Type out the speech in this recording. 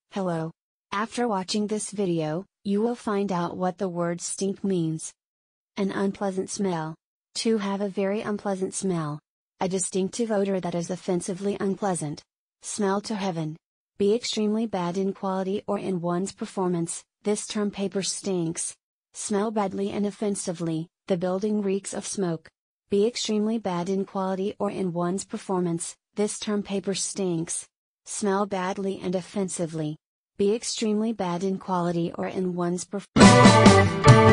Hello. After watching this video, you will find out what the word stink means. An unpleasant smell. To have a very unpleasant smell. A distinctive odor that is offensively unpleasant. Smell to heaven. Be extremely bad in quality or in one's performance. This term paper stinks. Smell badly and offensively, the building reeks of smoke. Be extremely bad in quality or in one's performance. This term paper stinks. Smell badly and offensively. Be extremely bad in quality or in one's performance.